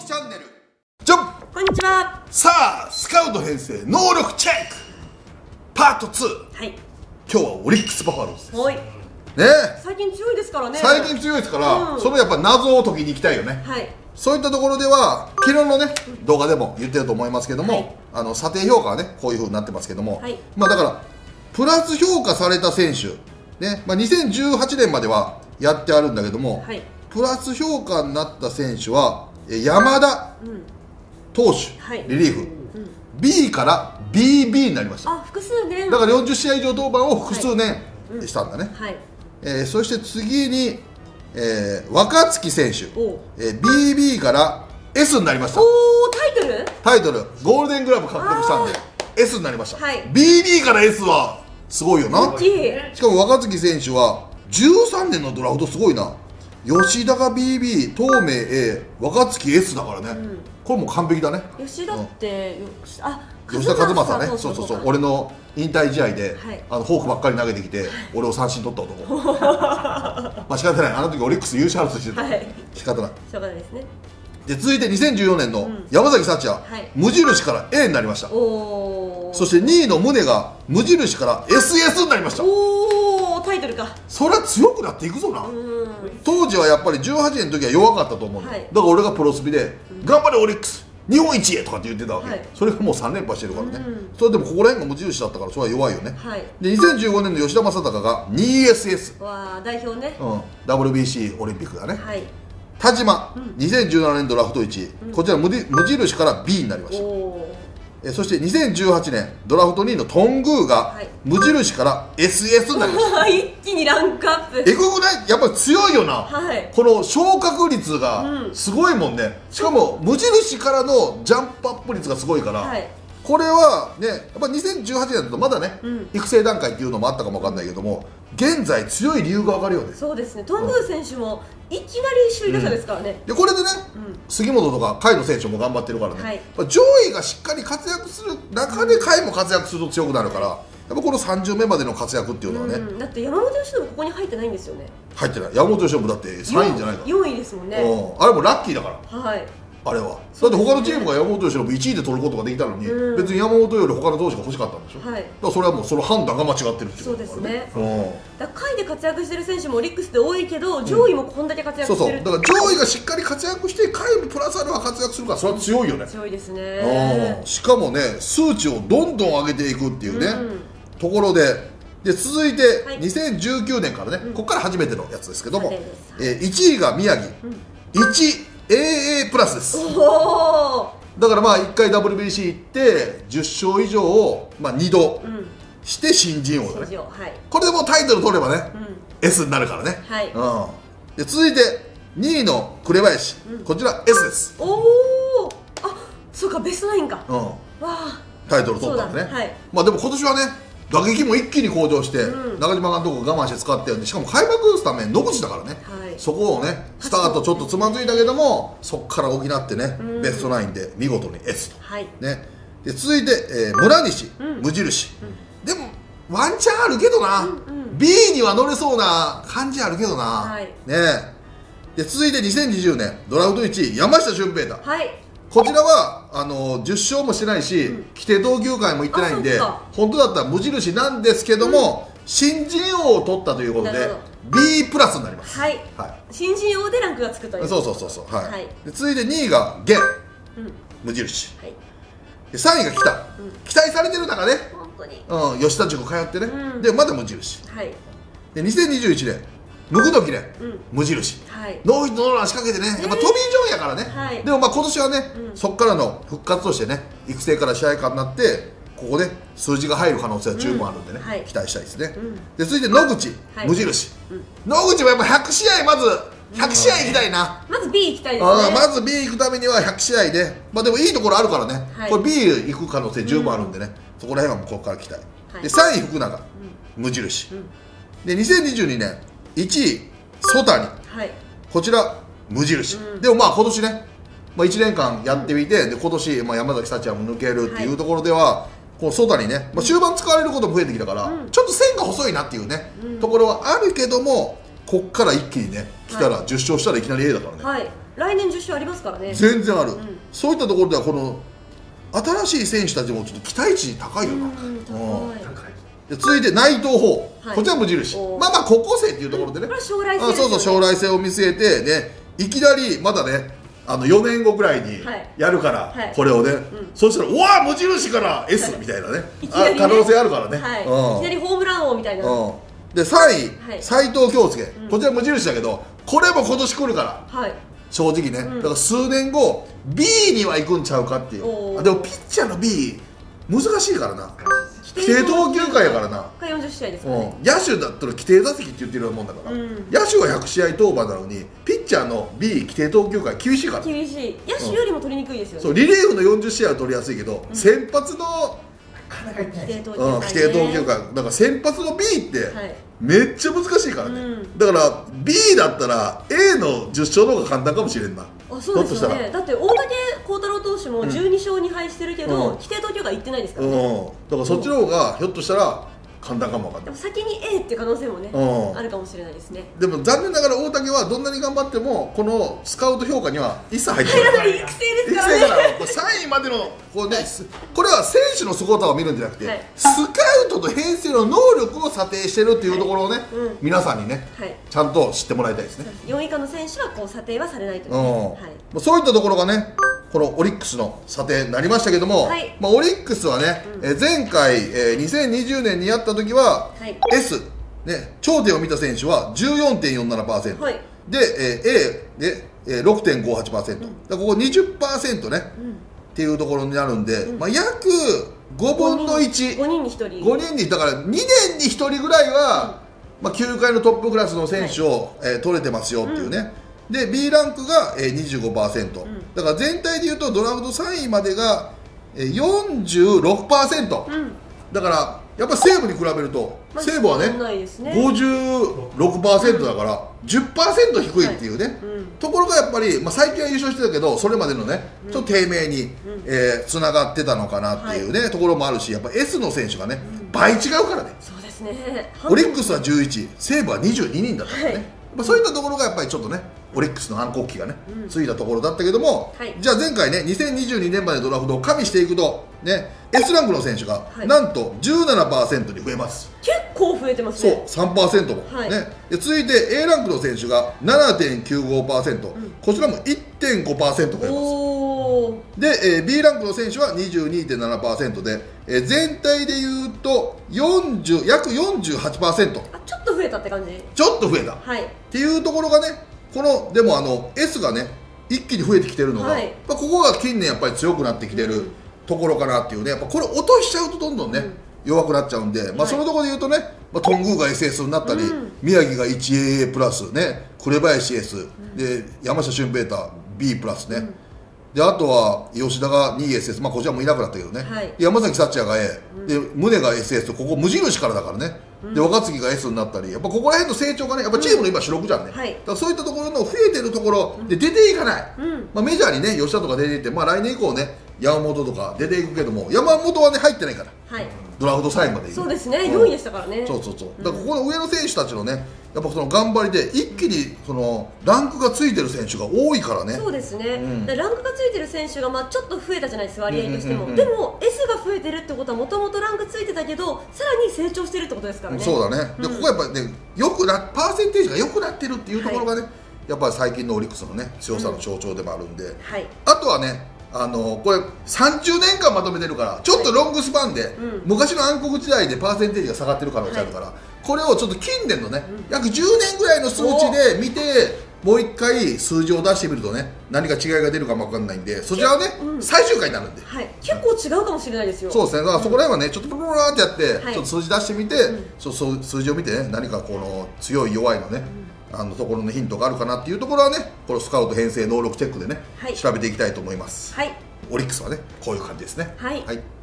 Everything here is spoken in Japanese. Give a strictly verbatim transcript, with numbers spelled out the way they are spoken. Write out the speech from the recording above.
樹チャンネルじゃん。 こんにちは。 さあスカウト編成能力チェックパートツー。 はい。 今日はオリックスバファローズです。 はい。 ね、 最近強いですからね。 最近強いですから、 うん、 そのやっぱ謎を解きに行きたいよね。 はい。 そういったところでは昨日のね動画でも言ってると思いますけども、はい、あの査定評価はねこういう風になってますけども、はい、まあだからプラス評価された選手ね、まあ、にせんじゅうはちねんまではやってあるんだけども、はい、プラス評価になった選手は山田投手、はい、リリーフ、うん、B から ビービー になりました。 あ、複数年だからよんじゅっしあい以上登板を複数年したんだね、はい、えー、そして次に、えー、若月選手、えー、ビービー から エス になりました。 おお、タイトルタイトルゴールデングラブ獲得したんで エス になりました、はい、ビービー から エス はすごいよな。 大きい。 しかも若月選手はじゅうさんねんのドラフトすごいな。吉田が ビービー、東明 A、若月 エス だからね、うん、これもう完璧だね。 吉田って、うん、あ、 吉田和正ね。そうそうそう、俺の引退試合で、はい、あのフォークばっかり投げてきて、俺を三振取った男まあ仕方ない、あの時オリックス優勝争いしてた、はい、仕方ない、 しょうがないですね。 で続いてにせんじゅうよねんの山崎幸也、うん、はい、無印から エー になりました。お、そしてにいの宗が無印から エスエス になりました。 おお、タイトルか。それは強くなっていくぞな。当時はやっぱりじゅうはちねんの時は弱かったと思う、はい、だから俺がプロスピで「頑張れオリックス日本一へ!」とかって言ってたわけ、はい、それがもうさん連覇してるからね、うん、それでもここら辺が無印だったからそれは弱いよね、はい、でにせんじゅうごねんの吉田正尚が ツーエスエス、 わあ、代表ね、うん、 ダブリュービーシー オリンピックだね、はい、田島、うん、にせんじゅうななねんドラフトいちい、うん、こちら 無, 無印から ビー になりました。えそしてにせんじゅうはちねんドラフトにいの頓宮が無印から エスエス になりました、はい、 一気にランクアップ。 えぐくない？やっぱり強いよな、はい、この昇格率がすごいもんね、うん、しかも無印からのジャンプアップ率がすごいから、はい、これはねやっぱにせんじゅうはちねんだとまだね、うん、育成段階っていうのもあったかもわかんないけども、現在強い理由が分かるよね。 そうですね、頓宮選手もいきなり首位打者ですからね、 うん、でこれでね、うん、杉本とか甲斐の選手も頑張ってるからね、はい、上位がしっかり活躍する中で甲斐も活躍すると強くなるから、やっぱこのさん巡目までの活躍っていうのはね、うん、 だって山本由伸ここに入ってないんですよね。 入ってない。山本由伸だってさんいじゃないか。 よんいですもんね、 うん、あれもラッキーだから、はい、あれはだって他のチームが山本由伸いちいで取ることができたのに、うん、別に山本より他の投手が欲しかったんでしょ、はい、だからそれはもうその判断が間違ってるっていうことだからね。そうですね、うん、だから下位で活躍してる選手もオリックスで多いけど、上位もこんだけ活躍してる、うん、そうそう、だから上位がしっかり活躍して下位もプラスアルファ活躍するからそれは強いよね。 強いですね、 うん、しかもね数値をどんどん上げていくっていうね、うん、ところでで続いてにせんじゅうきゅうねんからね、うん、ここから初めてのやつですけども、うん、えー、いちいが宮城、うん、いちエーエー プラスです。だからまあいっかい ダブリュービーシー 行ってじゅっしょう以上をまあにどして新人王だね、はい、これでもうタイトル取ればね、うん、エス になるからね、はい、うん、で続いてにいの紅林、うん、こちら エス です。おお、あ、そうか、ベストナインか、うん、わあ、 タイトル取ったんでね、はい、まあでも今年はね打撃も一気に向上して、うん、中島監督が我慢して使ってるんで、しかも開幕スタメン野口だからね、はい、そこをねスタートちょっとつまずいたけどもそこから補ってね、うん、ベストナインで見事に エス と、はい、ね、で続いて、えー、村西、うん、無印、うん、でもワンチャンあるけどな、うんうん、ビー には乗れそうな感じあるけどな、はい、ね、で続いてにせんにじゅうねんドラフトいちい山下俊平太、はい、こちらはあのじゅっしょうもしてないし、うん、規定投球回も行ってないんで本当だったら無印なんですけども、うん、新人王を取ったということで ビー プラスになります。はい、はい、新人王でランクがつくという。そうそうそうそう、はい、はい、で続いてにいが源、うん、無印、はい、でさんいが北、うん、期待されてる中ね、本当に、うん、吉田塾通ってね、うん、でまだ無印、はい、でにせんにじゅういちねん無垢の記念、うん、無印、はい、ノーヒットノーラン仕掛けてね、やっぱトビー・ジョンやからね、はい、でもまあ今年はね、うん、そこからの復活としてね育成から試合化になってここで数字が入る可能性は十分あるんでね、うん、はい、期待したいですね、うん、で続いて野口、はい、無印、うん、野口はやっぱひゃくしあい、まずひゃくしあい行きたいな、 まず ビー 行きたいですね。 まず ビー 行くためにはひゃくしあいで、まあでもいいところあるからね、はい、これ ビー 行く可能性十分あるんでね、うん、そこら辺はもうここから期待、はい、でさんい福永、うん、無印、うん、でにせんにじゅうにねんいちい曽谷、はい、こちら無印、うん、でもまあ今年ね、まあ、いちねんかんやってみて、うん、で今年、まあ、山崎幸也も抜けるっていうところでは、はい、この曽谷ね、まあ、終盤使われることも増えてきたから、うん、ちょっと線が細いなっていうね、うん、ところはあるけども、 こっから一気にね来たらじゅっ勝したらいきなり A だからね。 はい、来年じゅっ勝ありますからね。 全然ある、うん、そういったところではこの新しい選手たちもちょっと期待値高いよな。高い。で続いて内藤鵬、はい、こちらも無印。まあまあ高校生っていうところでね、 これ将来性ですよね。あ、そうそう、将来性を見据えてね、いきなりまだねあのよねんごぐらいにやるから、はい、これをね、うん、そうしたらうわ無印から S みたいなね、はい、ね、可能性あるからね、 はい、うん、いきなりホームラン王みたいな、うん、 でさんい、はい、斉藤京介、うん、こちら無印だけどこれも今年来るから、はい、正直ね、うん、だから数年後 ビー には行くんちゃうかっていう。でもピッチャーの ビー 難しいからな、規定投球回やからな。 よんじゅっしあいですからね。 野手だったら規定打席って言ってるようなもんだから、うん、野手はひゃくしあい登板なのにピッチャーの ビー 規定投球回厳しいから。 厳しい。野手よりも取りにくいですよね。 そう、リリーフのよんじゅっしあいは取りやすいけど、うん、先発の規定投球回、規定投球回だから先発の ビー ってめっちゃ難しいからね、うん、だから ビー だったら エー のじゅっ勝の方が簡単かもしれんな。 あ、そうですよね。だって大竹幸太郎投手もじゅうに勝にはいしてるけど、うん、規定投球回いってないですからね、うん、 だからそっちの方がひょっとしたら簡単かもわかんない。 でも先に A っていう可能性もね、うん、あるかもしれないですね。 でも残念ながら大竹はどんなに頑張ってもこのスカウト評価には一切入ってない。 入らない。育成ですからね。育成からさんいまでのこう、ね、はい、これは選手の凄さを見るんじゃなくて、はい、スカウトと編成の能力を査定してるっていうところをね、はい、うん、皆さんにね、はい、ちゃんと知ってもらいたいですね。 よんい以下の選手はこう査定はされないという、ね、 うん、はい、そういったところがねこのオリックスの査定になりましたけども、はい、まあ、オリックスはね、うん、え前回、えー、にせんにじゅうねんにやった時は、はい、S、ね、頂点を見た選手は じゅうよんてんよんななパーセント、はい、で、えー、A で、えー、ろくてんごはちパーセント、うん、だここ にじゅっパーセント ね、うん、っていうところになるんで、うん、まあ、約ごぶんのいち、 ごにんにひとり、 ごにんにだからにねんにひとりぐらいは、うん、まあ、球界のトップクラスの選手を、はい、えー、取れてますよっていうね、うん、で ビー ランクが、えー、にじゅうごパーセント、うん、だから全体でいうとドラフトさんいまでが、えー、よんじゅうろくパーセント、うん、だからやっぱ西武に比べると、まあ、西武はね、ね、ごじゅうろくパーセント だから、うん、じゅっパーセント 低いっていうね、はい、うん、ところがやっぱり、まあ、最近は優勝してたけどそれまでのね、うん、ちょっと低迷に、うん、えー、つながってたのかなっていうね、はい、ところもあるし、やっぱ S の選手がね、うん、倍違うからね。 そうですね。 オリックスはじゅういち、西武はにじゅうににんだったんですね、はい、まあ、そういったところがやっぱりちょっとねオリックスの暗黒期がね、うん、ついたところだったけども、はい、じゃあ前回ねにせんにじゅうにねんまでドラフトを加味していくとね S ランクの選手が、はい、なんと じゅうななパーセント に増えます。 結構増えてますね。 そう さんパーセント も、はい、ね、で続いて A ランクの選手が ななてんきゅうごパーセント、うん、こちらも いってんごパーセント 増えます。おで、えー、B ランクの選手は にじゅうにてんななパーセント で、えー、全体でいうとよんじゅう約 よんじゅうはちパーセント、 あ、ちょっと増えたって感じ。 ちょっと増えた、はい、っていうところがね、このでもあの S がね一気に増えてきてるのが、はい、まあ、ここが近年やっぱり強くなってきてる、うん、ところかなっていうね。やっぱこれ落としちゃうとどんどんね、うん、弱くなっちゃうんで、まあ、そのところで言うとね、まあ、頓宮が エスエス になったり、うん、宮城が いちエーエー プラスね、紅林 S、うん、で山下俊平太 B プラスね、うん、であとは吉田が にエスエス、まあ、こちらもいなくなったけどね、はい、山崎幸也が A、うん、で宗が エスエス とここ無印からだからね、うん、で若月が S になったり、やっぱここら辺の成長がね、やっぱチームの今主力じゃんね、うん、はい、だからそういったところの増えてるところで出ていかない、うん、まあ、メジャーにね吉田とか出ていって、まあ、来年以降ね山本とか出ていくけども、山本はね入ってないから、はい、ドラフトさんいまでいる。 そうですね、よんいでしたからね。 そうそうそう、だからここの上の選手たちのねやっぱその頑張りで一気にそのランクがついてる選手が多いからね。 そうですね、うん、ランクがついてる選手がまあちょっと増えたじゃないですか、割合としても、うんうんうん、でも S が増えてるってことはもともとランクついてたけどさらに成長してるってことですからね。 そうだね、うん、でここはやっぱりねよくなパーセンテージが良くなってるっていうところがね、はい、やっぱり最近のオリックスのね強さの象徴でもあるんで、うん、はい、あとはねあのこれさんじゅうねんかんまとめてるからちょっとロングスパンで、はい、うん、昔の暗黒時代でパーセンテージが下がってる可能性あるから、はい、これをちょっと近年のね、うん、約じゅうねんぐらいの数値で見てもう一回数字を出してみるとね何か違いが出るかも分かんないんで、そちらはね、うん、最終回になるんで、はい、 結構違うかもしれないですよ。 そうですね、だからそこら辺はねちょっとプロプロってやって、はい、ちょっと数字出してみて、うん、そうそう数字を見てね何かこの強い弱いのね、うん、あのところのヒントがあるかなっていうところはねこのスカウト編成能力チェックでね、はい、調べていきたいと思います。はい、オリックスはねこういう感じですね。はい、はい。